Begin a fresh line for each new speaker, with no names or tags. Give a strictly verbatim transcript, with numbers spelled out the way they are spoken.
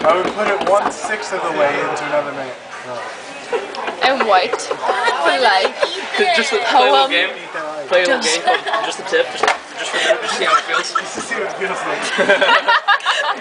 I would put it one sixth of the way into another man.
And white for life.
Just play a little game. Play a little game called Just a Tip. Just, just for just to see how it feels.
Just to see what it feels like.